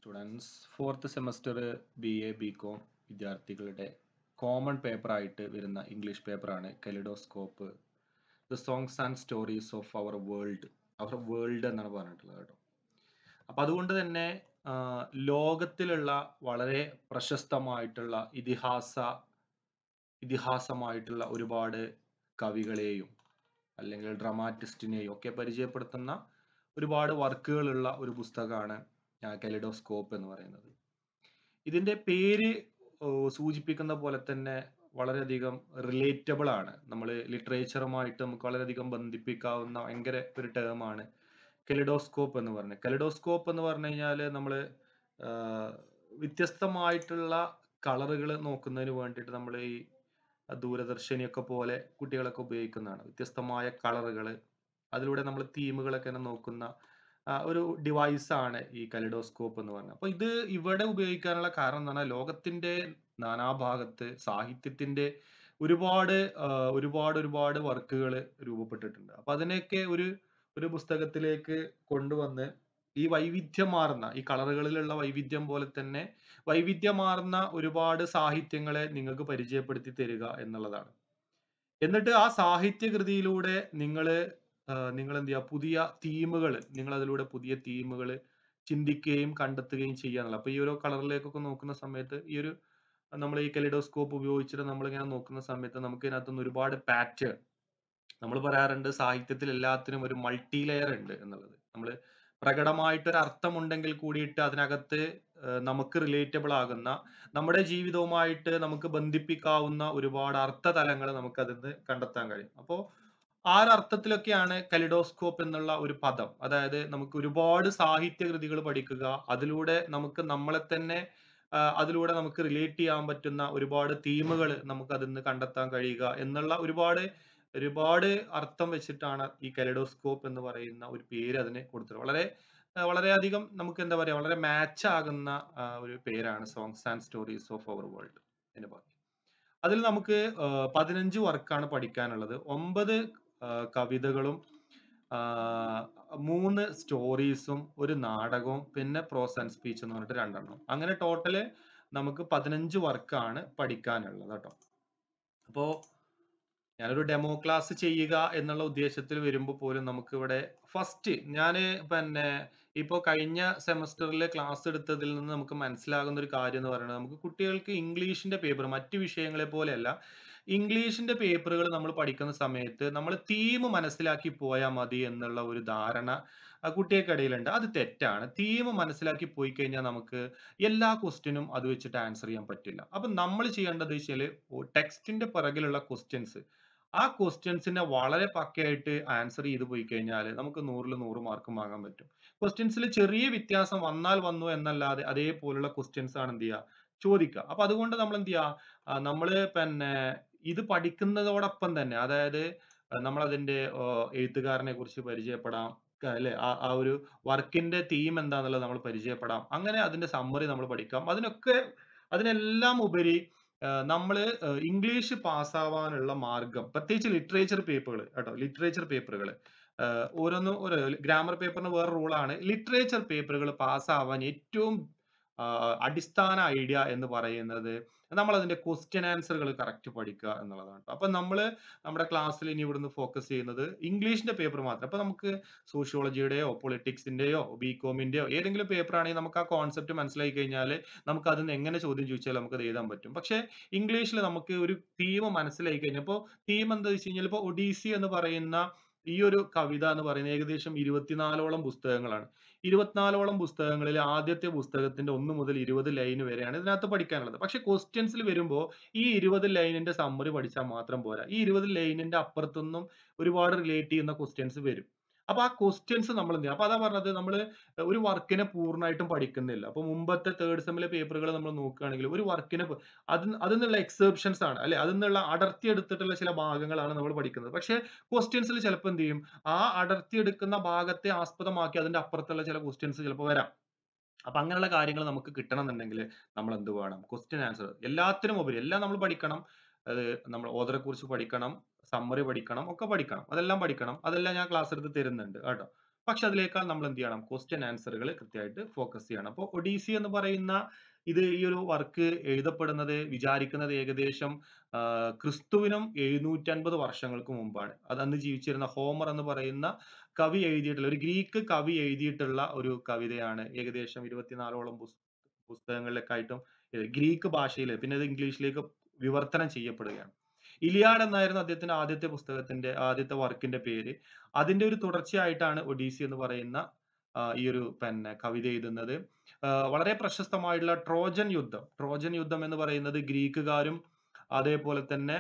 Students fourth semester BA BCom വിദ്യാർത്ഥികളുടെ common paper ആയിട്ട് വരുന്ന ഇംഗ്ലീഷ് പേപ്പറാണ് kaleidoscope the songs and stories of our world എന്നാണ് പറഞ്ഞിട്ടുള്ളത് കേട്ടോ. അപ്പൊ അതുകൊണ്ട് തന്നെ ലോകത്തിലുള്ള വളരെ പ്രശസ്തമായിട്ടുള്ള ഇതിഹാസമായിട്ടുള്ള ഒരുപാട് കവികളെയും അല്ലെങ്കിൽ ഡ്രമാറ്റിസ്റ്റിനെയും ഒക്കെ പരിചയപ്പെടുത്തുന്ന ഒരുപാട് വർക്കുകളുള്ള ഒരു പുസ്തകമാണ് കെലിഡോസ്കോപ്പ് എന്ന് പറയുന്നത്. ഇതിന്റെ പേര് സൂചിപ്പിക്കുന്ന പോലെ തന്നെ വളരെയധികം റിലേറ്റബിൾ ആണ്. നമ്മൾ ലിറ്ററേച്ചറുമായിട്ട് നമുക്ക് വളരെയധികം ബന്ധിപ്പിക്കാവുന്ന ഭയങ്കര ഒരു ടേമാണ് കെലിഡോസ്കോപ്പ് എന്ന് പറഞ്ഞത്. കെലിഡോസ്കോപ്പ് എന്ന് പറഞ്ഞു കഴിഞ്ഞാൽ നമ്മൾ വ്യത്യസ്തമായിട്ടുള്ള കളറുകൾ നോക്കുന്നതിന് വേണ്ടിയിട്ട് നമ്മൾ ഈ ദൂരദർശിനിയൊക്കെ പോലെ കുട്ടികളൊക്കെ ഉപയോഗിക്കുന്നതാണ്. വ്യത്യസ്തമായ കളറുകൾ, അതിലൂടെ നമ്മൾ തീമുകളൊക്കെ നോക്കുന്ന ഒരു ഡിവൈസ് ആണ് ഈ കലിഡോസ്കോപ്പ് എന്ന് പറഞ്ഞത്. അപ്പൊ ഇത് ഇവിടെ ഉപയോഗിക്കാനുള്ള കാരണം എന്ന് പറഞ്ഞാൽ ലോകത്തിന്റെ നാനാഭാഗത്ത് സാഹിത്യത്തിന്റെ ഒരുപാട് ഒരുപാട് വർക്കുകൾ രൂപപ്പെട്ടിട്ടുണ്ട്. അപ്പൊ അതിനെയൊക്കെ ഒരു പുസ്തകത്തിലേക്ക് കൊണ്ടുവന്ന് ഈ കളറുകളിലുള്ള വൈവിധ്യം പോലെ തന്നെ വൈവിധ്യമാർന്ന ഒരുപാട് സാഹിത്യങ്ങളെ നിങ്ങൾക്ക് പരിചയപ്പെടുത്തി തരിക എന്നുള്ളതാണ്. എന്നിട്ട് ആ സാഹിത്യകൃതിയിലൂടെ നിങ്ങൾ എന്ത് ചെയ്യുക, പുതിയ തീമുകൾ ചിന്തിക്കുകയും കണ്ടെത്തുകയും ചെയ്യാന്നുള്ള. അപ്പൊ ഈ ഓരോ കളറിലേക്കൊക്കെ നോക്കുന്ന സമയത്ത് നമ്മൾ ഈ കെലിഡോസ്കോപ്പ് ഉപയോഗിച്ചിട്ട് നമ്മളിങ്ങനെ നോക്കുന്ന സമയത്ത് നമുക്ക് ഇതിനകത്തുനിന്ന് ഒരുപാട് പാറ്റേൺ. നമ്മൾ പറയാറുണ്ട് സാഹിത്യത്തിൽ എല്ലാത്തിനും ഒരു മൾട്ടി ലെയർ ഉണ്ട് എന്നുള്ളത്. നമ്മൾ പ്രകടമായിട്ടൊരു അർത്ഥമുണ്ടെങ്കിൽ കൂടിയിട്ട് അതിനകത്ത് നമുക്ക് റിലേറ്റബിൾ ആകുന്ന, നമ്മുടെ ജീവിതവുമായിട്ട് നമുക്ക് ബന്ധിപ്പിക്കാവുന്ന ഒരുപാട് അർത്ഥതലങ്ങൾ നമുക്ക് അതിൽ നിന്ന് കണ്ടെത്താൻ കഴിയും. അപ്പോൾ ആ ഒരു അർത്ഥത്തിലൊക്കെയാണ് കലിഡോസ്കോപ്പ് എന്നുള്ള ഒരു പദം. അതായത് നമുക്ക് ഒരുപാട് സാഹിത്യകൃതികൾ പഠിക്കുക, അതിലൂടെ നമുക്ക് നമ്മളെ തന്നെ അതിലൂടെ നമുക്ക് റിലേറ്റ് ചെയ്യാൻ പറ്റുന്ന ഒരുപാട് തീമുകൾ നമുക്ക് അതിൽ നിന്ന് കണ്ടെത്താൻ കഴിയുക എന്നുള്ള ഒരുപാട് ഒരുപാട് അർത്ഥം വെച്ചിട്ടാണ് ഈ കലിഡോസ്കോപ്പ് എന്ന് പറയുന്ന ഒരു പേര് അതിന് കൊടുത്തത്. വളരെയധികം നമുക്ക് എന്താ പറയാ, വളരെ മാച്ച് ആകുന്ന ഒരു പേരാണ് songs and stories of our world എന്ന് പറയും. അതിൽ നമുക്ക് 15 വർക്കാണ് പഠിക്കാനുള്ളത്. 9 കവിതകളും 3 സ്റ്റോറീസും ഒരു നാടകവും പിന്നെ പ്രോസ് ആൻഡ് സ്പീച്ച് എന്ന് പറഞ്ഞിട്ട് 2 എണ്ണം. അങ്ങനെ ടോട്ടല് നമുക്ക് 15 വർക്കാണ് പഠിക്കാനുള്ളത് കേട്ടോ. അപ്പോ ഞാനൊരു ഡെമോ ക്ലാസ് ചെയ്യുക എന്നുള്ള ഉദ്ദേശത്തിൽ വരുമ്പോൾ പോലും നമുക്ക് ഇവിടെ ഫസ്റ്റ് പിന്നെ ഇപ്പോ കഴിഞ്ഞ സെമസ്റ്ററിൽ ക്ലാസ് എടുത്തതിൽ നിന്ന് നമുക്ക് മനസ്സിലാകുന്ന ഒരു കാര്യം എന്ന് പറയുന്നത്, നമുക്ക് കുട്ടികൾക്ക് ഇംഗ്ലീഷിന്റെ പേപ്പർ മറ്റു വിഷയങ്ങളെ പോലെയല്ല, ഇംഗ്ലീഷിന്റെ പേപ്പറുകൾ നമ്മൾ പഠിക്കുന്ന സമയത്ത് നമ്മൾ തീം മനസ്സിലാക്കി പോയാൽ മതി എന്നുള്ള ഒരു ധാരണ കുട്ടികൾക്കിടയിലുണ്ട്. അത് തെറ്റാണ്. തീം മനസ്സിലാക്കി പോയി കഴിഞ്ഞാൽ നമുക്ക് എല്ലാ ക്വസ്റ്റ്യനും അത് വെച്ചിട്ട് ആൻസർ ചെയ്യാൻ പറ്റില്ല. അപ്പൊ നമ്മൾ ചെയ്യേണ്ടത് വെച്ചാല് ടെക്സ്റ്റിന്റെ പിറകിലുള്ള ക്വസ്റ്റ്യൻസ്, ആ ക്വസ്റ്റ്യൻസിനെ വളരെ പക്കയായിട്ട് ആൻസർ ചെയ്ത് പോയി കഴിഞ്ഞാൽ നമുക്ക് 100ൽ 100 മാർക്കും വാങ്ങാൻ പറ്റും. ക്വസ്റ്റ്യൻസിൽ ചെറിയ വ്യത്യാസം വന്നാൽ വന്നു എന്നല്ലാതെ അതേപോലുള്ള ക്വസ്റ്റ്യൻസ് ആണ് എന്ത് ചെയ്യുക, ചോദിക്കുക. അപ്പൊ അതുകൊണ്ട് നമ്മൾ എന്ത് ചെയ്യുക, നമ്മള് പിന്നെ ഇത് പഠിക്കുന്നതോടൊപ്പം തന്നെ, അതായത് നമ്മൾ അതിന്റെ എഴുത്തുകാരനെ കുറിച്ച് പരിചയപ്പെടാം, അല്ലെ, ആ ഒരു വർക്കിന്റെ തീം എന്താന്നുള്ളത് നമ്മൾ പരിചയപ്പെടാം. അങ്ങനെ അതിന്റെ സമ്മറി നമ്മൾ പഠിക്കാം. അതിനെല്ലാം ഉപരി നമ്മള് ഇംഗ്ലീഷ് പാസ്സാവാനുള്ള മാർഗം, പ്രത്യേകിച്ച് ലിറ്ററേച്ചർ പേപ്പറുകൾ കേട്ടോ, ലിറ്ററേച്ചർ പേപ്പറുകൾ ഓരോന്നും ഒരു ഗ്രാമർ പേപ്പറിന് വേറെ റൂളാണ്. ലിറ്ററേച്ചർ പേപ്പറുകൾ പാസ്സാവാൻ ഏറ്റവും അടിസ്ഥാന ഐഡിയ എന്ന് പറയുന്നത് നമ്മൾ അതിന്റെ ക്വസ്റ്റ്യൻ ആൻസറുകൾ കറക്റ്റ് പഠിക്കുക എന്നുള്ളതാണ്. അപ്പൊ നമ്മുടെ ക്ലാസ്സിൽ ഇനി ഇവിടുന്ന് ഫോക്കസ് ചെയ്യുന്നത് ഇംഗ്ലീഷിന്റെ പേപ്പർ മാത്രം. അപ്പൊ നമുക്ക് സോഷ്യോളജിയുടെയോ പൊളിറ്റിക്സിന്റെയോ ബികോമിന്റെയോ ഏതെങ്കിലും പേപ്പർ ആണെങ്കിൽ നമുക്ക് ആ കോൺസെപ്റ്റ് മനസ്സിലായി കഴിഞ്ഞാൽ നമുക്ക് അതിന് എങ്ങനെ ചോദ്യം ചോദിച്ചാൽ നമുക്ക് അത് എഴുതാൻ പറ്റും. പക്ഷെ ഇംഗ്ലീഷിൽ നമുക്ക് ഒരു തീം മനസ്സിലായി കഴിഞ്ഞപ്പോൾ, തീം എന്താ വെച്ച് കഴിഞ്ഞാൽ, ഇപ്പൊ ഒഡീസി എന്ന് പറയുന്ന ഈ ഒരു കവിത എന്ന് പറയുന്നത് ഏകദേശം 24ഓളം പുസ്തകങ്ങളാണ്. 24ഓളം പുസ്തകങ്ങളിൽ ആദ്യത്തെ പുസ്തകത്തിന്റെ 1 മുതൽ 20 ലൈൻ വരെയാണ് ഇതിനകത്ത് പഠിക്കാനുള്ളത്. പക്ഷെ ക്വസ്റ്റ്യൻസിൽ വരുമ്പോൾ ഈ 20 ലൈനിന്റെ സമ്മറി പഠിച്ചാൽ മാത്രം പോരാ. ഈ 20 ലൈനിന്റെ അപ്പുറത്തൊന്നും ഒരുപാട് റിലേറ്റ് ചെയ്യുന്ന ക്വസ്റ്റ്യൻസ് വരും. അപ്പൊ ആ ക്വസ്റ്റ്യൻസ് നമ്മൾ എന്ത് ചെയ്യും, അപ്പൊ അതാ പറഞ്ഞത്, നമ്മൾ ഒരു വർക്കിനെ പൂർണ്ണമായിട്ടും പഠിക്കുന്നില്ല. അപ്പൊ മുമ്പത്തെ തേർഡ് സെമ്മിലെ പേപ്പറുകൾ നമ്മൾ നോക്കുകയാണെങ്കിൽ ഒരു വർക്കിനെ അതിൽ നിന്നുള്ള എക്സെപ്ഷൻസ് ആണ്, അല്ലെ, അതിൽ നിന്നുള്ള അടർത്തിയെടുത്തിട്ടുള്ള ചില ഭാഗങ്ങളാണ് നമ്മൾ പഠിക്കുന്നത്. പക്ഷെ ക്വസ്റ്റ്യൻസിൽ ചിലപ്പോൾ എന്ത് ചെയ്യും, ആ അടർത്തിയെടുക്കുന്ന ഭാഗത്തെ ആസ്പദമാക്കി അതിന്റെ അപ്പുറത്തുള്ള ചില ക്വസ്റ്റ്യൻസ് ചിലപ്പോൾ വരാം. അപ്പൊ അങ്ങനെയുള്ള കാര്യങ്ങൾ നമുക്ക് കിട്ടണം എന്നുണ്ടെങ്കിൽ നമ്മൾ എന്ത് വേണം, ക്വസ്റ്റ്യൻ ആൻസർ എല്ലാത്തിനും ഉപരി എല്ലാം നമ്മൾ പഠിക്കണം. അത് നമ്മൾ ഓഥറെ കുറിച്ച് പഠിക്കണം, സമ്മറി പഠിക്കണം, ഒക്കെ പഠിക്കണം, അതെല്ലാം പഠിക്കണം. അതെല്ലാം ഞാൻ ക്ലാസ് എടുത്ത് തരുന്നുണ്ട് കേട്ടോ. പക്ഷെ അതിലേക്കാൾ നമ്മൾ എന്ത് ചെയ്യണം? ക്വസ്റ്റ്യൻ ആൻസറുകൾ കൃത്യമായിട്ട് ഫോക്കസ് ചെയ്യണം. അപ്പോൾ ഒഡീസി എന്ന് പറയുന്ന ഈ ഒരു വർക്ക് എഴുതപ്പെടുന്നത് വിചാരിക്കുന്നത് ഏകദേശം ക്രിസ്തുവിനും 750 വർഷങ്ങൾക്ക് മുമ്പാണ്. അത് അന്ന് ജീവിച്ചിരുന്ന ഹോമർ എന്ന് പറയുന്ന കവി എഴുതിയിട്ടുള്ള ഒരു ഗ്രീക്ക് കവി എഴുതിയിട്ടുള്ള ഒരു കവിതയാണ്. ഏകദേശം 24ഓളം പുസ്തകങ്ങളിലൊക്കെ ആയിട്ടും ഗ്രീക്ക് ഭാഷയിൽ പിന്നെ അത് ഇംഗ്ലീഷിലേക്ക് വിവർത്തനം ചെയ്യപ്പെടുകയാണ്. ഇലിയാഡ് എന്നായിരുന്നു അദ്ദേഹത്തിന്റെ ആദ്യത്തെ പുസ്തകത്തിന്റെ ആദ്യത്തെ വർക്കിന്റെ പേര്. അതിന്റെ ഒരു തുടർച്ചയായിട്ടാണ് ഒഡീസി എന്ന് പറയുന്ന ഈ ഒരു പിന്നെ കവിത എഴുതുന്നത്. വളരെ പ്രശസ്തമായിട്ടുള്ള ട്രോജൻ യുദ്ധം എന്ന് പറയുന്നത് ഗ്രീക്കുകാരും അതേപോലെ തന്നെ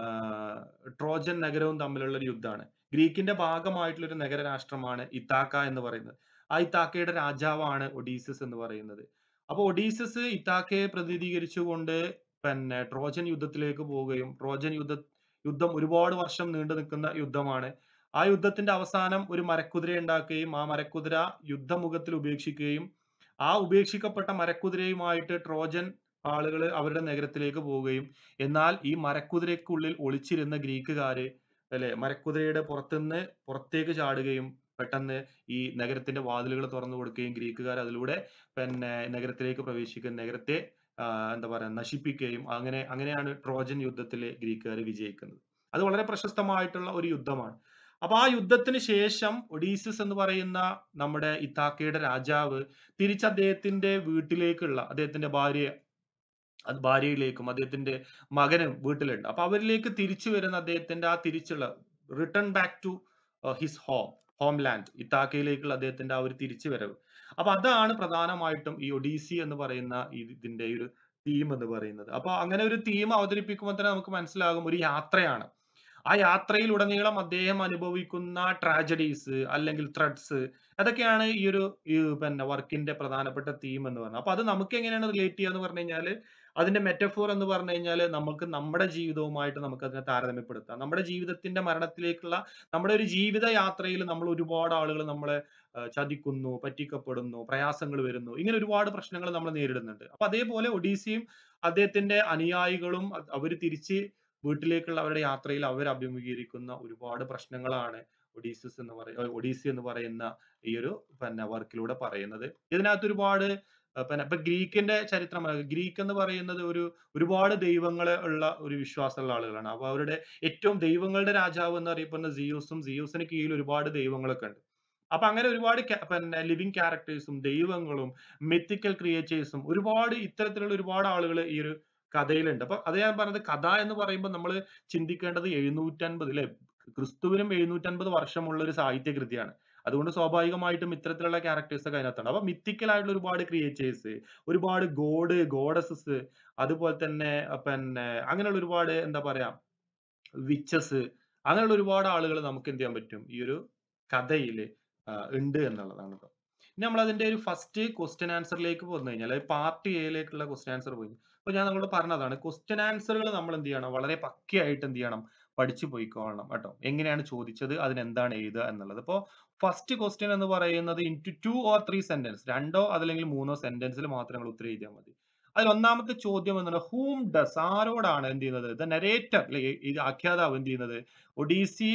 ട്രോജൻ നഗരവും തമ്മിലുള്ള ഒരു യുദ്ധമാണ്. ഗ്രീക്കിന്റെ ഭാഗമായിട്ടുള്ള ഒരു നഗരരാഷ്ട്രമാണ് ഇത്താക്ക എന്ന് പറയുന്നത്. ആ ഇത്താക്കയുടെ രാജാവാണ് ഒഡീസസ് എന്ന് പറയുന്നത്. അപ്പൊ ഒഡീസസ് ഇത്താക്കയെ പ്രതിനിധീകരിച്ചുകൊണ്ട് പിന്നെ ട്രോജൻ യുദ്ധത്തിലേക്ക് പോവുകയും യുദ്ധം ഒരുപാട് വർഷം നീണ്ടു നിൽക്കുന്ന യുദ്ധമാണ്. ആ യുദ്ധത്തിന്റെ അവസാനം ഒരു മരക്കുതിര ഉണ്ടാക്കുകയും ആ മരക്കുതിര യുദ്ധമുഖത്തിൽ ഉപേക്ഷിക്കുകയും ആ ഉപേക്ഷിക്കപ്പെട്ട മരക്കുതിരയുമായിട്ട് ട്രോജൻ ആളുകൾ അവരുടെ നഗരത്തിലേക്ക് പോവുകയും എന്നാൽ ഈ മരക്കുതിരയ്ക്കുള്ളിൽ ഒളിച്ചിരുന്ന ഗ്രീക്കുകാര് അല്ലെ മരക്കുതിരയുടെ പുറത്തുനിന്ന് പുറത്തേക്ക് ചാടുകയും പെട്ടെന്ന് ഈ നഗരത്തിന്റെ വാതിലുകൾ തുറന്നു കൊടുക്കുകയും ഗ്രീക്കുകാർ അതിലൂടെ പിന്നെ നഗരത്തിലേക്ക് പ്രവേശിക്കുന്ന നഗരത്തെ എന്താ പറയാ നശിപ്പിക്കുകയും അങ്ങനെയാണ് ട്രോജൻ യുദ്ധത്തിലെ ഗ്രീക്കുകാർ വിജയിക്കുന്നത്. അത് വളരെ പ്രശസ്തമായിട്ടുള്ള ഒരു യുദ്ധമാണ്. അപ്പൊ ആ യുദ്ധത്തിന് ശേഷം ഒഡീസിസ് എന്ന് പറയുന്ന നമ്മുടെ ഇത്താക്കയുടെ രാജാവ് തിരിച്ച് അദ്ദേഹത്തിന്റെ വീട്ടിലേക്കുള്ള അദ്ദേഹത്തിന്റെ ഭാര്യയിലേക്കും അദ്ദേഹത്തിന്റെ മകനും വീട്ടിലുണ്ട്. അപ്പൊ അവരിലേക്ക് തിരിച്ചു വരുന്ന അദ്ദേഹത്തിന്റെ ആ തിരിച്ചുള്ള return back to his home land ഇത്താക്കയിലേക്കുള്ള അദ്ദേഹത്തിന്റെ ആ ഒരു തിരിച്ചു വരവ്. അപ്പൊ അതാണ് പ്രധാനമായിട്ടും ഈ ഒഡീസി എന്ന് പറയുന്ന ഇതിന്റെ ഒരു തീം എന്ന് പറയുന്നത്. അപ്പൊ അങ്ങനെ ഒരു തീം അവതരിപ്പിക്കുമ്പോൾ തന്നെ നമുക്ക് മനസ്സിലാകും ഒരു യാത്രയാണ്. ആ യാത്രയിലുടനീളം അദ്ദേഹം അനുഭവിക്കുന്ന ട്രാജഡീസ് അല്ലെങ്കിൽ ത്രെഡ്സ് അതൊക്കെയാണ് പിന്നെ വർക്കിന്റെ പ്രധാനപ്പെട്ട തീം എന്ന് പറയുന്നത്. അപ്പൊ അത് നമുക്ക് എങ്ങനെയാണ് റിലേറ്റ് ചെയ്യുക എന്ന് പറഞ്ഞു കഴിഞ്ഞാൽ അതിന്റെ മെറ്റഫോർ എന്ന് പറഞ്ഞു കഴിഞ്ഞാൽ നമുക്ക് നമ്മുടെ ജീവിതവുമായിട്ട് നമുക്ക് അതിനെ താരതമ്യപ്പെടുത്താം. നമ്മുടെ ജീവിതത്തിന്റെ മരണത്തിലേക്കുള്ള നമ്മുടെ ഒരു ജീവിത യാത്രയിൽ നമ്മൾ ഒരുപാട് ആളുകൾ നമ്മളെ ചതിക്കുന്നു, പറ്റിക്കപ്പെടുന്നു, പ്രയാസങ്ങൾ വരുന്നു. ഇങ്ങനെ ഒരുപാട് പ്രശ്നങ്ങൾ നമ്മൾ നേരിടുന്നുണ്ട്. അപ്പൊ അതേപോലെ ഒഡീസിയും അദ്ദേഹത്തിന്റെ അനുയായികളും അവര് തിരിച്ച് വീട്ടിലേക്കുള്ള അവരുടെ യാത്രയിൽ അവർ അഭിമുഖീകരിക്കുന്ന ഒരുപാട് പ്രശ്നങ്ങളാണ് ഒഡീസി എന്ന് പറയുന്ന ഈ ഒരു പിന്നെ വർക്കിലൂടെ പറയുന്നത്. ഇതിനകത്ത് ഒരുപാട് പിന്നെ ഇപ്പൊ ഗ്രീക്കിന്റെ ചരിത്രം ഗ്രീക്ക് എന്ന് പറയുന്നത് ഒരുപാട് ദൈവങ്ങളെ ഉള്ള ഒരു വിശ്വാസമുള്ള ആളുകളാണ്. അപ്പൊ അവരുടെ ഏറ്റവും ദൈവങ്ങളുടെ രാജാവ് എന്ന് അറിയപ്പെടുന്ന സിയൂസിന് കീഴിൽ ഒരുപാട് ദൈവങ്ങളൊക്കെ ഉണ്ട്. അപ്പൊ അങ്ങനെ ഒരുപാട് പിന്നെ ലിവിങ് ക്യാരക്ടേഴ്സും ദൈവങ്ങളും മിത്തിക്കൽ ക്രിയേച്ചേഴ്സും ഒരുപാട് ഇത്തരത്തിലുള്ള ഒരുപാട് ആളുകൾ ഈ ഒരു കഥയിലുണ്ട്. അപ്പൊ അത് ഞാൻ പറഞ്ഞത് കഥ എന്ന് പറയുമ്പോൾ നമ്മൾ ചിന്തിക്കേണ്ടത് 750 ല്ലേ? ക്രിസ്തുവിനും 750 വർഷമുള്ള ഒരു സാഹിത്യ കൃതിയാണ്. അതുകൊണ്ട് സ്വാഭാവികമായിട്ടും ഇത്തരത്തിലുള്ള ക്യാരക്ടേഴ്സ് ഒക്കെ അതിനകത്തുണ്ട്. അപ്പൊ മിത്തിക്കൽ ആയിട്ടുള്ള ഒരുപാട് ക്രിയേച്ചേഴ്സ്, ഒരുപാട് ഗോഡസസ് അതുപോലെ തന്നെ പിന്നെ അങ്ങനെയുള്ള ഒരുപാട് എന്താ പറയാ വിച്ചസ് അങ്ങനെയുള്ള ഒരുപാട് ആളുകൾ നമുക്ക് എന്ത് ചെയ്യാൻ പറ്റും ഈ ഒരു കഥയില് ഉണ്ട് എന്നുള്ളതാണ് ട്ടോ. ഇനി നമ്മൾ അതിന്റെ ഒരു ഫസ്റ്റ് ക്വസ്റ്റ്യൻ ആൻസറിലേക്ക് വന്നു കഴിഞ്ഞാൽ പാർട്ട് എയിലേക്കുള്ള ക്വസ്റ്റ്യൻ ആൻസർ പോയി. അപ്പൊ ഞാൻ നിങ്ങളോട് പറഞ്ഞതാണ് ക്വസ്റ്റ്യൻ ആൻസറുകൾ നമ്മൾ എന്ത് ചെയ്യണം വളരെ പക്കയായിട്ട് എന്ത് ചെയ്യണം പഠിച്ചു പോയിക്കോളണം കേട്ടോ. എങ്ങനെയാണ് ചോദിച്ചത് അതിനെന്താണ് എഴുതുക എന്നുള്ളത്. ഇപ്പോ ഫസ്റ്റ് ക്വസ്റ്റ്യൻ എന്ന് പറയുന്നത് ഇൻടു 2 or 3 സെന്റൻസ് രണ്ടോ അതല്ലെങ്കിൽ മൂന്നോ സെന്റൻസിൽ മാത്രം നിങ്ങൾ ഉത്തരം എഴുതിയാൽ മതി. അതിൽ ഒന്നാമത്തെ ചോദ്യം എന്താണ് ഹൂം ഡസ് ആരോടാണ് എന്ത് ചെയ്യുന്നത് ദ നരേറ്റർ ഇത് ആഖ്യാതാവ് എന്ത് ചെയ്യുന്നത് ഒഡീസി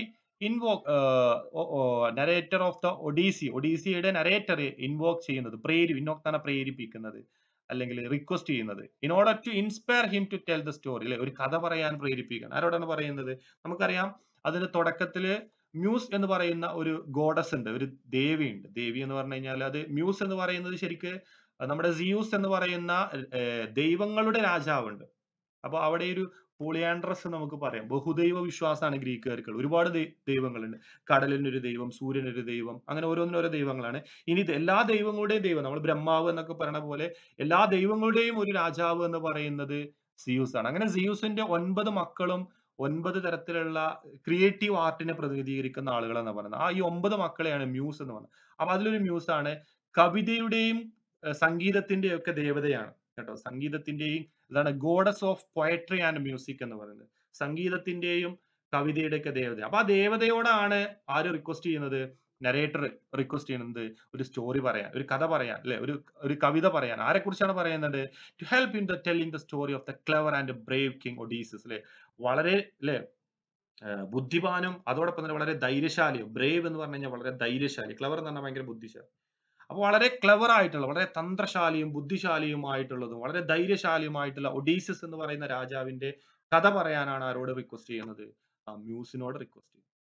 നരേറ്റർ ഓഫ് ദ ഒഡീസിയുടെ നരേറ്റർ ഇൻവോക്ക് ചെയ്യുന്നത് ഇന്നോക്താണ് പ്രേരിപ്പിക്കുന്നത് അല്ലെങ്കിൽ റിക്വസ്റ്റ് ചെയ്യുന്നത് in order to inspire him to tell the story അല്ലെ ഒരു കഥ പറയാൻ പ്രേരിപ്പിക്കണം ആരോടാണ് പറയുന്നത് നമുക്കറിയാം അതിന്റെ തുടക്കത്തില് മ്യൂസ് എന്ന് പറയുന്ന ഒരു ഗോഡസ് ഉണ്ട് ഒരു ദേവിയുണ്ട് ദേവി എന്ന് പറഞ്ഞു കഴിഞ്ഞാൽ അത് മ്യൂസ് എന്ന് പറയുന്നത് ശരിക്ക് നമ്മുടെ സിയൂസ് എന്ന് പറയുന്ന ദൈവങ്ങളുടെ രാജാവുണ്ട് അപ്പൊ അവിടെ ഒരു പോളിയാൻഡ്രസ് നമുക്ക് പറയാം ബഹുദൈവ വിശ്വാസമാണ് ഗ്രീക്കുകാർക്ക് ഒരുപാട് ദൈവങ്ങളുണ്ട് കടലിനൊരു ദൈവം സൂര്യനൊരു ദൈവം അങ്ങനെ ഓരോന്നിനും ഓരോ ദൈവങ്ങളാണ് ഇനി എല്ലാ ദൈവങ്ങളുടെയും ദൈവം നമ്മൾ ബ്രഹ്മാവ് എന്നൊക്കെ പറയുന്ന പോലെ എല്ലാ ദൈവങ്ങളുടെയും ഒരു രാജാവ് എന്ന് പറയുന്നത് സിയൂസ് ആണ് അങ്ങനെ സിയൂസിന്റെ 9 മക്കളും 9 തരത്തിലുള്ള ക്രിയേറ്റീവ് ആർട്ടിനെ പ്രതിനിധീകരിക്കുന്ന ആളുകളെന്ന് പറയുന്നത് ഈ 9 മക്കളെയാണ് മ്യൂസ് എന്ന് പറയുന്നത് അപ്പൊ അതിലൊരു മ്യൂസ് ആണ് കവിതയുടെയും സംഗീതത്തിന്റെയും ഒക്കെ ദേവതയാണ് കേട്ടോ സംഗീതത്തിന്റെയും ഇതാണ് goddess of poetry and music എന്ന് പറയുന്നത് സംഗീതത്തിന്റെയും കവിതയുടെ ഒക്കെ ദേവത അപ്പൊ ആ ദേവതയോടാണ് ആര് റിക്വസ്റ്റ് ചെയ്യുന്നത് നരേറ്റർ റിക്വസ്റ്റ് ചെയ്യുന്നത് ഒരു സ്റ്റോറി പറയാൻ ഒരു കഥ പറയാൻ അല്ലെ ഒരു കവിത പറയാൻ ആരെ കുറിച്ചാണ് പറയുന്നത് to help in the telling the story of the clever and brave king Odysseus അല്ലെ വളരെ അല്ലെ ബുദ്ധിമാനും അതോടൊപ്പം തന്നെ വളരെ ധൈര്യശാലിയും. ബ്രേവ് എന്ന് പറഞ്ഞു കഴിഞ്ഞാൽ വളരെ ധൈര്യശാലി. ക്ലെവർ എന്ന് പറഞ്ഞാൽ ഭയങ്കര ബുദ്ധിശാലി. അപ്പൊ വളരെ ക്ലെവർ ആയിട്ടുള്ള, വളരെ തന്ത്രശാലിയും ബുദ്ധിശാലിയുമായിട്ടുള്ളതും വളരെ ധൈര്യശാലിയുമായിട്ടുള്ള ഒഡീസിസ് എന്ന് പറയുന്ന രാജാവിന്റെ കഥ പറയാനാണ് ആരോട് റിക്വസ്റ്റ് ചെയ്യുന്നത്? മ്യൂസിനോട് റിക്വസ്റ്റ് ചെയ്യുന്നത്.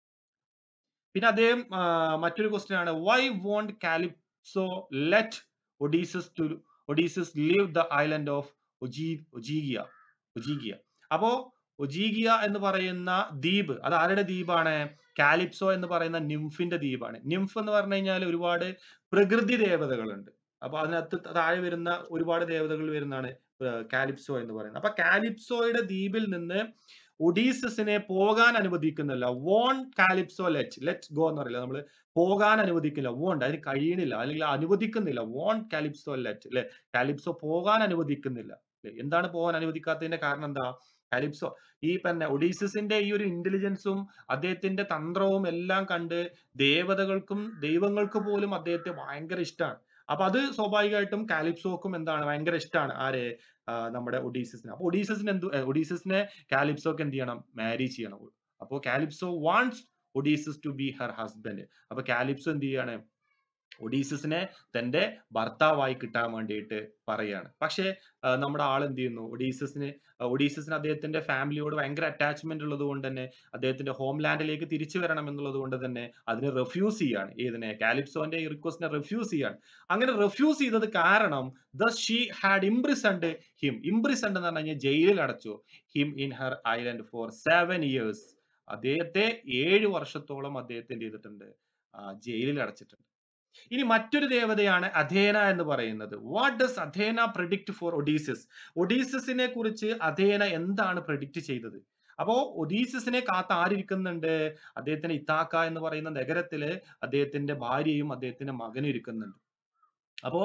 പിന്നെ അദ്ദേഹം മറ്റൊരു ക്വസ്റ്റ്യൻ ആണ്, why won't Calypso let Odysseus to Odysseus leave the island of Ogygia Ogygia. അപ്പോ ഒജീഗിയ എന്ന് പറയുന്ന ദ്വീപ് അത് ആരുടെ ദ്വീപാണ്? കാലിപ്സോ എന്ന് പറയുന്ന നിംഫിന്റെ ദ്വീപാണ്. നിംഫ് എന്ന് പറഞ്ഞു കഴിഞ്ഞാൽ ഒരുപാട് പ്രകൃതി ദേവതകളുണ്ട്. അപ്പൊ അതിനകത്ത് താഴെ വരുന്ന ഒരുപാട് ദേവതകൾ വരുന്നതാണ് കാലിപ്സോ എന്ന് പറയുന്നത്. അപ്പൊ കാലിപ്സോയുടെ ദ്വീപിൽ നിന്ന് ഒഡീസസിനെ പോകാൻ അനുവദിക്കുന്നില്ല. വോൺ കാലിപ്സോ ലെറ്റ് ഗോ എന്ന് പറയില്ല നമ്മള്, പോകാൻ അനുവദിക്കില്ല. വോണ്ട് അതിന് കഴിയണില്ല, അല്ലെങ്കിൽ അനുവദിക്കുന്നില്ല. വോൺ കാലിപ്സോ ലെറ്റ് അല്ലെ, കാലിപ്സോ പോകാൻ അനുവദിക്കുന്നില്ല. എന്താണ് പോകാൻ അനുവദിക്കാത്തതിന്റെ കാരണം എന്താ? കാലിപ്സോ ഈ പിന്നെ ഒഡീസസിന്റെ ഈ ഒരു ഇന്റലിജൻസും അദ്ദേഹത്തിന്റെ തന്ത്രവും എല്ലാം കണ്ട് ദേവതകൾക്കും ദൈവങ്ങൾക്ക് പോലും അദ്ദേഹത്തെ ഭയങ്കര ഇഷ്ടമാണ്. അപ്പൊ അത് സ്വാഭാവികമായിട്ടും കാലിപ്സോക്കും എന്താണ് ഭയങ്കര ഇഷ്ടമാണ്. ആരെ? നമ്മുടെ ഒഡീസസിനെ. അപ്പൊ ഒഡീസസിനെ കാലിപ്സോക്ക് എന്ത് ചെയ്യണം? മാരി ചെയ്യണം. അപ്പൊ Calypso wants Odysseus to be her husband. അപ്പൊ കാലിപ്സോ എന്ത് ചെയ്യാണ്? ഒഡീസസിനെ തന്റെ ഭർത്താവായി കിട്ടാൻ വേണ്ടിയിട്ട് പറയാണ്. പക്ഷേ നമ്മുടെ ആൾ എന്ത് ചെയ്യുന്നു? ഒഡീസസിന് അദ്ദേഹത്തിന്റെ ഫാമിലിയോട് ഭയങ്കര അറ്റാച്ച്മെന്റ് ഉള്ളത് കൊണ്ട് തന്നെ, അദ്ദേഹത്തിന്റെ ഹോം ലാൻഡിലേക്ക് തിരിച്ചു വരണം എന്നുള്ളത് കൊണ്ട് തന്നെ അതിനെ റിഫ്യൂസ് ചെയ്യാണ്. കാലിപ്സോന്റെ ഈ റിക്വസ്റ്റിനെ റിഫ്യൂസ് ചെയ്യാണ്. അങ്ങനെ റിഫ്യൂസ് ചെയ്തത് കാരണം she had imprisoned him. Imprisoned എന്ന് പറഞ്ഞു കഴിഞ്ഞാൽ ജയിലിൽ അടച്ചു. Him in her island for 7 years. അദ്ദേഹത്തെ 7 വർഷത്തോളം അദ്ദേഹത്തെ എന്ത് ചെയ്തിട്ടുണ്ട്? ജയിലിൽ അടച്ചിട്ടുണ്ട്. ഇനി മറ്റൊരു ദേവതയാണ് അഥേന എന്ന് പറയുന്നത്. What does Athena predict for Odysseus? ഒഡീസിസിനെ കുറിച്ച് അഥേന എന്താണ് പ്രെഡിക്റ്റ് ചെയ്തത്? അപ്പോ ഒഡീസിസിനെ കാത്ത് ആരിയ്ക്കുന്നുണ്ട്? അദ്ദേഹത്തിന്റെ ഇത്താക്ക എന്ന് പറയുന്ന നഗരത്തില് അദ്ദേഹത്തിന്റെ ഭാര്യയും അദ്ദേഹത്തിന്റെ മകനും ഇരിക്കുന്നുണ്ട്. അപ്പോ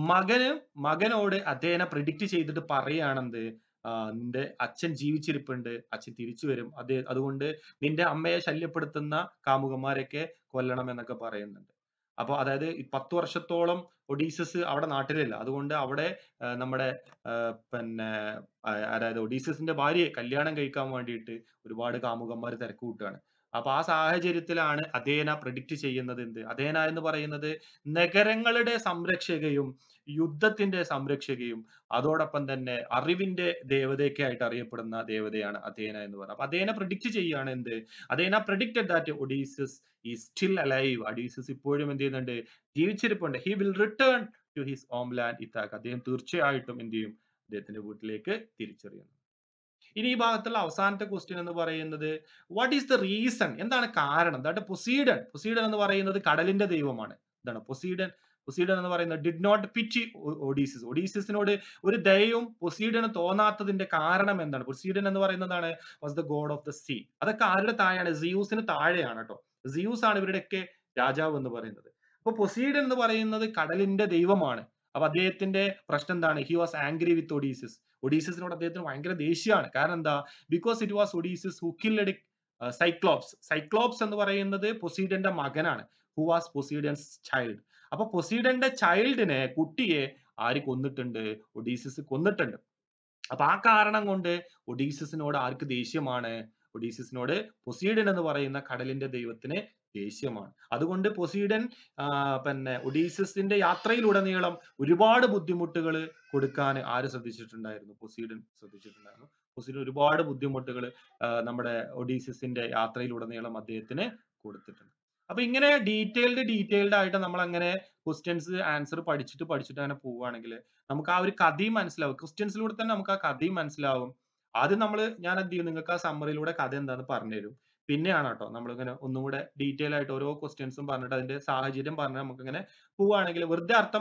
മകനോട് അഥേന പ്രെഡിക്റ്റ് ചെയ്തിട്ട് പറയാണെന്ത്? നിന്റെ അച്ഛൻ ജീവിച്ചിരിപ്പുണ്ട്, അച്ഛൻ തിരിച്ചു വരും, അതുകൊണ്ട് നിന്റെ അമ്മയെ ശല്യപ്പെടുത്തുന്ന കാമുകന്മാരെയൊക്കെ കൊല്ലണം എന്നൊക്കെ പറയുന്നുണ്ട്. അപ്പൊ അതായത് 10 വർഷത്തോളം ഒഡീസസ് അവിടെ നാട്ടിലില്ല. അതുകൊണ്ട് അവിടെ നമ്മുടെ പിന്നെ അതായത് ഒഡീസസിന്റെ ഭാര്യയെ കല്യാണം കഴിക്കാൻ വേണ്ടിയിട്ട് ഒരുപാട് കാമുകന്മാർ തിരക്ക് കൂട്ടുകയാണ്. അപ്പൊ ആ സാഹചര്യത്തിലാണ് അഥേന പ്രെഡിക്റ്റ് ചെയ്യുന്നത് എന്ത്? അഥേന എന്ന് പറയുന്നത് നഗരങ്ങളുടെ സംരക്ഷകയും യുദ്ധത്തിന്റെ സംരക്ഷകയും അതോടൊപ്പം തന്നെ അറിവിന്റെ ദേവതയൊക്കെ ആയിട്ട് അറിയപ്പെടുന്ന ദേവതയാണ് അഥേന എന്ന് പറയുന്നത്. അപ്പൊ അഥേന പ്രെഡിക്റ്റ് ചെയ്യാണ് എന്ത്? Athena predicted that Odysseus is still alive. Odysseus ഇപ്പോഴും എന്ത് ചെയ്യുന്നുണ്ട്? ജീവിച്ചിരിപ്പുണ്ട്. He will return to his home land Ithaca. അദ്ദേഹം തീർച്ചയായിട്ടും എന്ത് ചെയ്യും? അദ്ദേഹത്തിന്റെ വീട്ടിലേക്ക് തിരിച്ചറിയുന്നു. ഇനി ഈ ഭാഗത്തുള്ള അവസാനത്തെ ക്വസ്റ്റ്യൻ എന്ന് പറയുന്നത്, വാട്ട് ഈസ് ദ റീസൺ? എന്താണ് കാരണം? ദാറ്റ് പൊസീഡൻ എന്ന് പറയുന്നത് കടലിന്റെ ദൈവമാണ്. എന്താണ് പൊസീഡൻ എന്ന് പറയുന്നത് ഡിഡ് നോട്ട് പിറ്റി ഒഡീസിസ്. ഒഡീസിസിനോട് ഒരു ദയവും പൊസീഡന് തോന്നാത്തതിന്റെ കാരണം എന്താണ്? പൊസീഡൻ എന്ന് പറയുന്നതാണ് was the god of the sea. അതൊക്കെ ആരുടെ താഴെയാണ്? സിയൂസിന് താഴെയാണ് കേട്ടോ. സിയൂസ് ആണ് ഇവരുടെയൊക്കെ രാജാവ് എന്ന് പറയുന്നത്. അപ്പൊ പൊസീഡൻ എന്ന് പറയുന്നത് കടലിന്റെ ദൈവമാണ്. അപ്പൊ അദ്ദേഹത്തിന്റെ പ്രശ്നം എന്താണ്? He was angry with Odysseus. ഒഡീസിസിനോട് അദ്ദേഹത്തിന് ഭയങ്കര ദേഷ്യമാണ്. കാരണം എന്താ? Because it was Odysseus who killed Cyclops. Cyclops എന്ന് പറയുന്നത് പൊസീഡന്റെ മകനാണ്. Who was Poseidon's child. അപ്പൊ പൊസീഡന്റെ കുട്ടിയെ ആര് കൊന്നിട്ടുണ്ട്? ഒഡീസിസ് കൊന്നിട്ടുണ്ട്. അപ്പൊ ആ കാരണം കൊണ്ട് ഒഡീസിസിനോട് ആർക്ക് ദേഷ്യമാണ്? ഒഡീസിസിനോട് പൊസീഡൻ എന്ന് പറയുന്ന കടലിന്റെ ദൈവത്തിന് ദേഷ്യമാണ്. അതുകൊണ്ട് പൊസീഡൻ പിന്നെ ഒഡീസിസിന്റെ യാത്രയിലുടനീളം ഒരുപാട് ബുദ്ധിമുട്ടുകൾ കൊടുക്കാൻ ആര് ശ്രദ്ധിച്ചിട്ടുണ്ടായിരുന്നു? പൊസീഡൻ ശ്രദ്ധിച്ചിട്ടുണ്ടായിരുന്നു. പൊസീഡൻ ഒരുപാട് ബുദ്ധിമുട്ടുകൾ നമ്മുടെ ഒഡീസിസിന്റെ യാത്രയിലുടനീളം അദ്ദേഹത്തിന് കൊടുത്തിട്ടുണ്ട്. അപ്പൊ ഇങ്ങനെ ഡീറ്റെയിൽഡ് ആയിട്ട് നമ്മൾ അങ്ങനെ ക്വസ്റ്റ്യൻസ് ആൻസർ പഠിച്ചിട്ട് അങ്ങനെ പോവുകയാണെങ്കിൽ നമുക്ക് ആ ഒരു കഥയും മനസ്സിലാവും. ക്വസ്റ്റ്യൻസിലൂടെ തന്നെ നമുക്ക് ആ കഥയും മനസ്സിലാവും. ആദ്യം ഞാൻ എന്ത് ചെയ്യും? നിങ്ങൾക്ക് ആ സമ്മറിയിലൂടെ കഥ എന്താന്ന് പറഞ്ഞുതരും. പിന്നെയാണ് കേട്ടോ നമ്മളിങ്ങനെ ഒന്നും കൂടെ ഡീറ്റെയിൽ ആയിട്ട് ഓരോ ക്വസ്റ്റ്യൻസും പറഞ്ഞിട്ട് അതിന്റെ സാഹചര്യം പറഞ്ഞ് നമുക്കിങ്ങനെ പോവുകയാണെങ്കിൽ വെറുതെ അർത്ഥം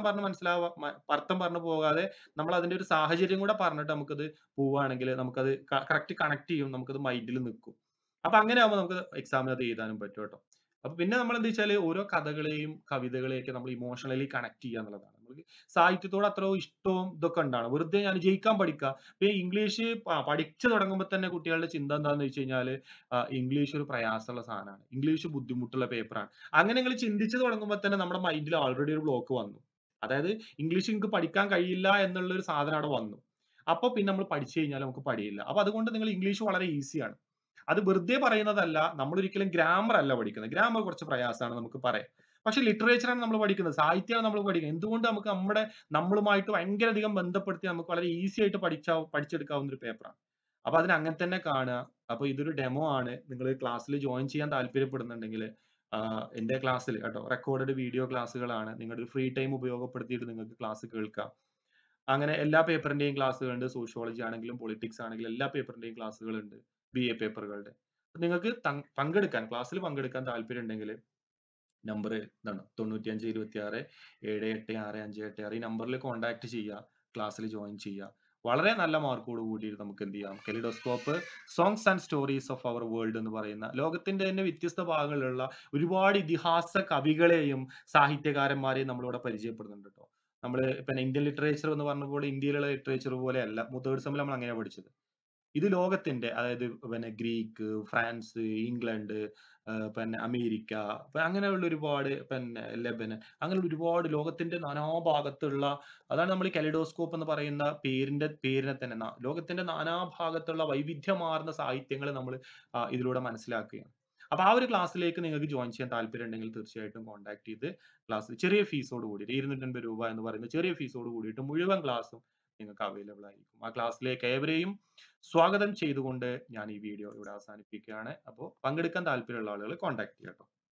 പറഞ്ഞു പോകാതെ നമ്മൾ അതിന്റെ ഒരു സാഹചര്യം കൂടെ പറഞ്ഞിട്ട് നമുക്കത് പോവുകയാണെങ്കിൽ നമുക്കത് കറക്റ്റ് കണക്ട് ചെയ്യും. നമുക്കത് മൈൻഡിൽ നിൽക്കും. അപ്പൊ അങ്ങനെ ആവുമ്പോൾ നമുക്ക് എക്സാമിന് അത് എഴുതാനും പറ്റും കേട്ടോ. അപ്പൊ പിന്നെ നമ്മൾ എന്താ വെച്ചാല് ഓരോ കഥകളെയും കവിതകളെയും ഒക്കെ നമ്മൾ ഇമോഷണലി കണക്ട് ചെയ്യുക എന്നുള്ളതാണ്. നമുക്ക് സാഹിത്യത്തോട് അത്ര ഇഷ്ടവും ഇതൊക്കെ ഉണ്ടാണ്. വെറുതെ ഞാൻ ജയിക്കാൻ പഠിക്കുക. ഇപ്പൊ ഇംഗ്ലീഷ് പഠിച്ചു തുടങ്ങുമ്പോൾ തന്നെ കുട്ടികളുടെ ചിന്ത എന്താന്ന് വെച്ച് കഴിഞ്ഞാല് ഇംഗ്ലീഷ് ഒരു പ്രയാസമുള്ള സാധനമാണ്. ഇംഗ്ലീഷ് ബുദ്ധിമുട്ടുള്ള പേപ്പറാണ്. അങ്ങനെ നിങ്ങൾ ചിന്തിച്ചു തുടങ്ങുമ്പോൾ തന്നെ നമ്മുടെ മൈൻഡിൽ ഓൾറെഡി ഒരു ബ്ലോക്ക് വന്നു. അതായത് ഇംഗ്ലീഷ് നിങ്ങൾക്ക് പഠിക്കാൻ കഴിയില്ല എന്നുള്ള ഒരു സാധനം അവിടെ വന്നു. അപ്പൊ പിന്നെ നമ്മൾ പഠിച്ചു കഴിഞ്ഞാൽ നമുക്ക് പഠിയില്ല. അപ്പൊ അതുകൊണ്ട് നിങ്ങൾ ഇംഗ്ലീഷ് വളരെ ഈസിയാണ്. അത് വെറുതെ പറയുന്നതല്ല. നമ്മൾ ഒരിക്കലും ഗ്രാമർ അല്ല പഠിക്കുന്നത്. ഗ്രാമർ കുറച്ച് പ്രയാസമാണ് നമുക്ക് പറയാം. പക്ഷെ ലിറ്ററേച്ചർ ആണ് നമ്മൾ പഠിക്കുന്നത്. സാഹിത്യമാണ് നമ്മൾ പഠിക്കുന്നത്. എന്തുകൊണ്ട് നമുക്ക് നമ്മളുമായിട്ട് ഭയങ്കരധികം ബന്ധപ്പെടുത്തി നമുക്ക് വളരെ ഈസി ആയിട്ട് പഠിച്ചെടുക്കാവുന്ന ഒരു പേപ്പറാണ്. അപ്പൊ അതിനെ അങ്ങനെ തന്നെ കാണുക. അപ്പൊ ഇതൊരു ഡെമോ ആണ്. നിങ്ങൾ ക്ലാസ്സിൽ ജോയിൻ ചെയ്യാൻ താല്പര്യപ്പെടുന്നുണ്ടെങ്കിൽ എന്റെ ക്ലാസ്സിൽ കേട്ടോ റെക്കോർഡഡ് വീഡിയോ ക്ലാസ്സുകളാണ്. നിങ്ങളുടെ ഒരു ഫ്രീ ടൈം ഉപയോഗപ്പെടുത്തിയിട്ട് നിങ്ങൾക്ക് ക്ലാസ് കേൾക്കാം. അങ്ങനെ എല്ലാ പേപ്പറിന്റെയും ക്ലാസ്സുകളുണ്ട്. സോഷ്യോളജി ആണെങ്കിലും പൊളിറ്റിക്സ് ആണെങ്കിലും എല്ലാ പേപ്പറിന്റെയും ക്ലാസ്സുകളുണ്ട്. ബിഎ പേപ്പറുകളുടെ. നിങ്ങൾക്ക് പങ്കെടുക്കാൻ ക്ലാസ്സിൽ പങ്കെടുക്കാൻ താല്പര്യം ഉണ്ടെങ്കിൽ നമ്പർ ഇതാണ് 9526 786586 ഈ നമ്പറിൽ കോൺടാക്ട് ചെയ്യുക. ക്ലാസ്സിൽ ജോയിൻ ചെയ്യുക. വളരെ നല്ല മാർക്കോട് കൂടി നമുക്ക് എന്ത് ചെയ്യാം kaleidoscope songs and stories of our world എന്ന് പറയുന്ന ലോകത്തിന്റെ തന്നെ വ്യത്യസ്ത ഭാഗങ്ങളിലുള്ള ഒരുപാട് ഇതിഹാസ കവികളെയും സാഹിത്യകാരന്മാരെയും നമ്മളിവിടെ പരിചയപ്പെടുന്നുണ്ട് കേട്ടോ. നമ്മൾ പിന്നെ ഇന്ത്യൻ ലിറ്ററേച്ചർ എന്ന് പറഞ്ഞപ്പോൾ ഇന്ത്യയിലുള്ള ലിറ്ററേച്ചർ പോലെയല്ല. മുതേഴ്സ് നമ്മൾ അങ്ങനെയാണ് പഠിച്ചത്. ഇത് ലോകത്തിന്റെ അതായത് പിന്നെ ഗ്രീക്ക്, ഫ്രാൻസ്, ഇംഗ്ലണ്ട്, പിന്നെ അമേരിക്ക, അങ്ങനെയുള്ള ഒരുപാട് പിന്നെ ലെബനൻ അങ്ങനെയുള്ള ഒരുപാട് ലോകത്തിന്റെ നാനാഭാഗത്തുള്ള അതാണ് നമ്മൾ ഈ കലിഡോസ്കോപ്പ് എന്ന് പറയുന്ന പേരിനെ തന്നെ ലോകത്തിന്റെ നാനാഭാഗത്തുള്ള വൈവിധ്യമാർന്ന സാഹിത്യങ്ങൾ നമ്മൾ ഇതിലൂടെ മനസ്സിലാക്കുകയാണ്. അപ്പൊ ആ ഒരു ക്ലാസ്സിലേക്ക് നിങ്ങൾക്ക് ജോയിൻ ചെയ്യാൻ താല്പര്യം ഉണ്ടെങ്കിൽ തീർച്ചയായിട്ടും കോൺടാക്ട് ചെയ്ത് ക്ലാസ്സിൽ ചെറിയ ഫീസോട് കൂടിയിട്ട് ₹250 എന്ന് പറയുന്ന ചെറിയ ഫീസോട് കൂടിയിട്ട് മുഴുവൻ ക്ലാസ്സും നിങ്ങൾക്ക് അവൈലബിൾ ആയിരിക്കും. ആ ക്ലാസ്സിലേക്ക് ഏവരെയും സ്വാഗതം ചെയ്തുകൊണ്ട് ഞാൻ ഈ വീഡിയോ ഇവിടെ അവസാനിപ്പിക്കുകയാണ്. അപ്പോൾ പങ്കെടുക്കാൻ താല്പര്യമുള്ള ആളുകൾ കോൺടാക്ട് ചെയ്യാം ട്ടോ.